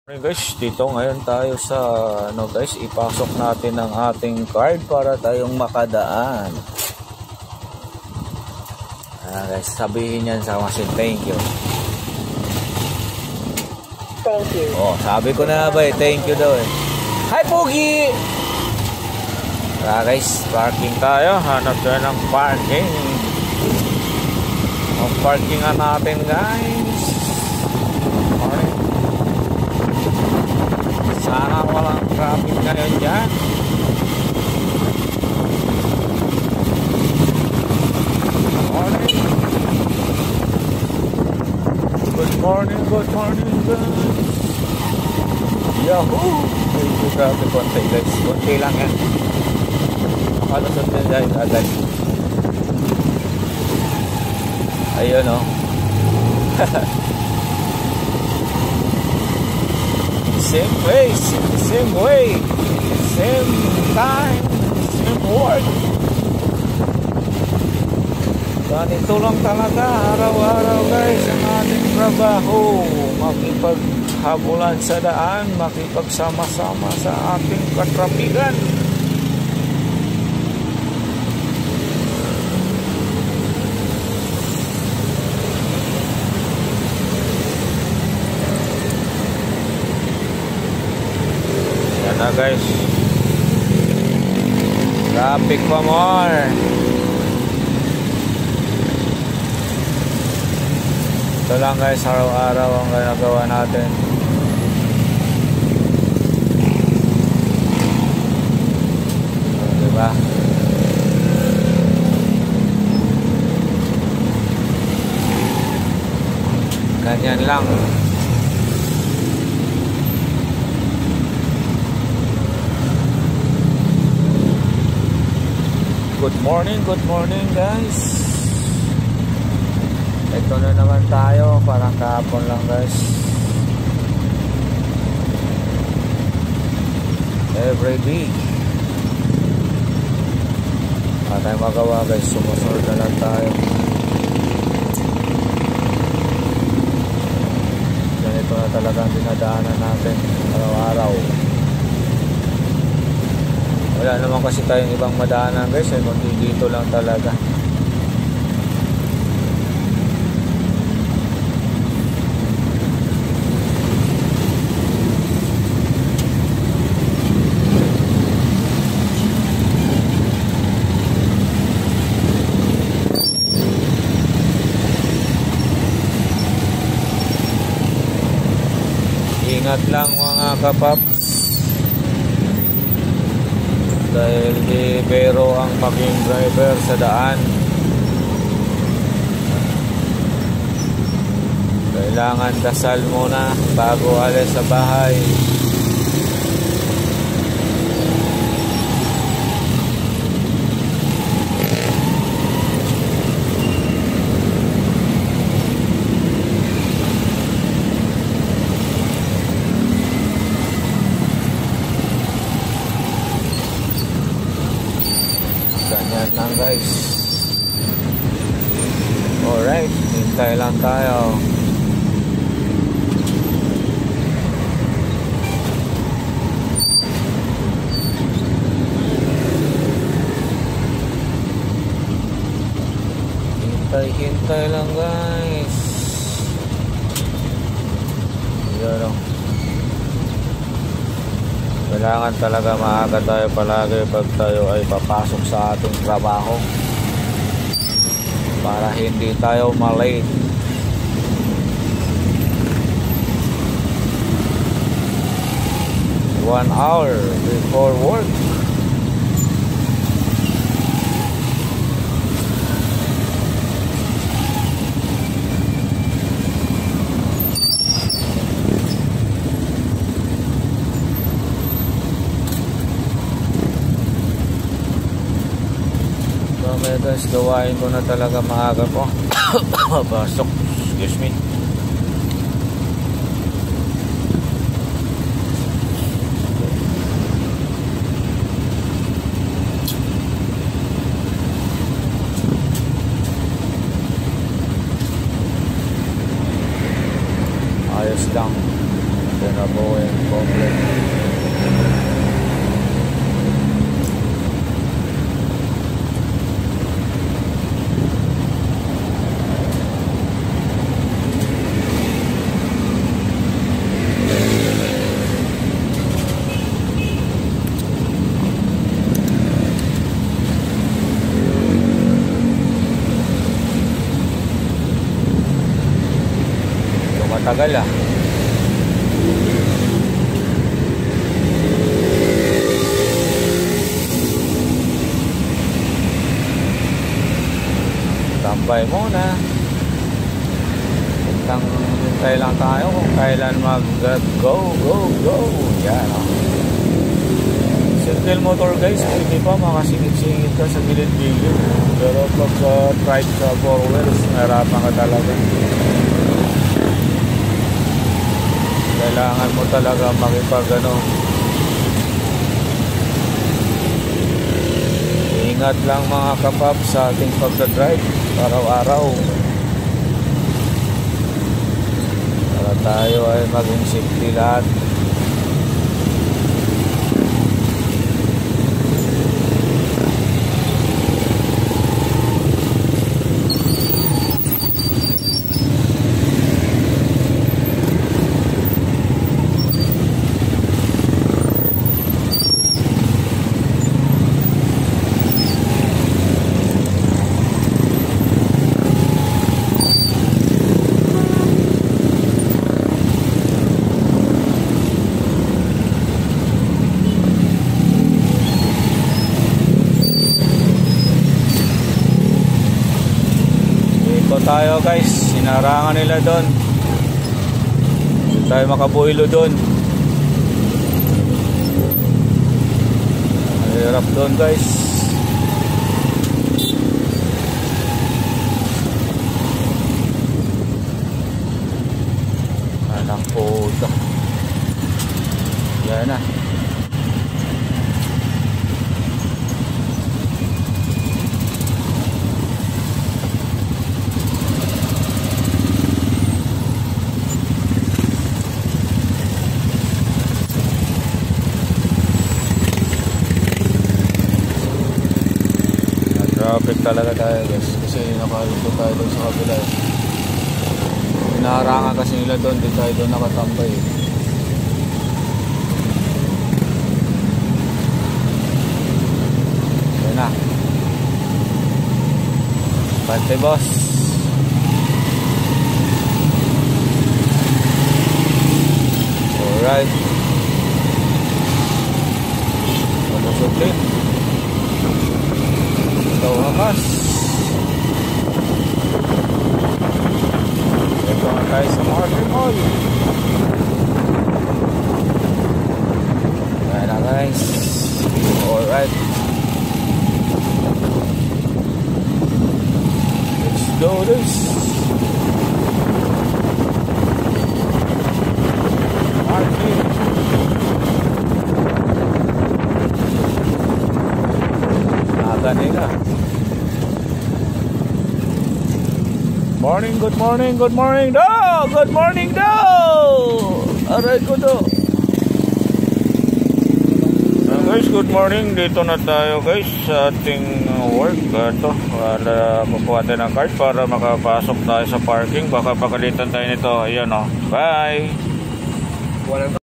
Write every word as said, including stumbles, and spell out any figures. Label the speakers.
Speaker 1: Okay guys, dito ngayon tayo sa ano guys, ipasok natin ang ating card para tayong makadaan. Ah guys, sabihin niyan sa machine, thank you.
Speaker 2: Thank you.
Speaker 1: Oh, sabi ko na ba eh, thank you daw eh. Hi Pogi! Tara guys, parking tayo. Hanap tayo ng parking. Ang parkingan natin guys. Okay. Sana walang traffic ngayon dyan. Morning. Good morning, good morning guys. Yahoo! Medyo traffic konti guys. Konti lang yan. Makalusot din dahil agad. Ayun o. Same place, same way, same time, same work. Ganito lang talaga araw-araw guys ang ating trabaho. Makipaghabulan sa daan, makipagsama-sama sa ating katrapigan. Na guys, traffic pa more. Ito lang guys, araw-araw ang ginagawa natin. So, diba? Ganyan lang. Good morning, good morning guys. Ito na naman tayo, parang kahapon lang guys. Every day. Wala tayong magawa guys, sumusunod na lang tayo. Ganito na talaga ang dinadaanan natin araw-araw. Wala naman kasi tayong ibang madaanan guys, eh, kundi dito lang talaga. Ingat lang mga kapaps. Dahil di bero ang maging driver sa daan. Kailangan dasal muna bago alis sa bahay. Ganyan lang guys. Alright, hintay lang tayo. Hintay, hintay lang guys. Yan o. Kailangan talaga maaga tayo palagi pag tayo ay papasok sa ating trabaho para hindi tayo malate. One hour before work. Okay guys, gawain ko na talaga maaga po. Pasok, excuse me. Ayos lang. Ito na po and complex. Matagal ah. Tambay muna. Hintang hintay lang tayo kung kailan mag go go go. Yan oh. Circle motor guys, hindi pa makasingit-singit ka sa gilid-gilid. Pero pag sa trike sa four wheels, nahirapan ka talaga. Kailangan mo talaga makipag ano, ingat lang mga kapap sa ating pagdadrive araw-araw para tayo ay maging safety lahat. Tayo guys, sinarangan nila doon. Hindi tayo makabuhilo doon. Mahirap doon guys. Anak po ito. Yan na. Traffic talaga tayo guys, kasi nakaluto tayo doon sa kabila. Hinaharangan kasi nila doon, di tayo doon nakatambay. Yan na. Bante boss. Alright. Mamusuklit. Ito wakas. Ito nga tayo sa Martin Mall. Ayan na guys. Alright. Let's do this. Martin. Naganila. Morning, good morning, good morning do! Good morning do! Aray ko do! Uh, guys, good morning. Dito na tayo guys sa ating work. Ito, wala kukuha tayo ng card para makapasok tayo sa parking. Baka pakalitan tayo nito. Ayan o. Bye!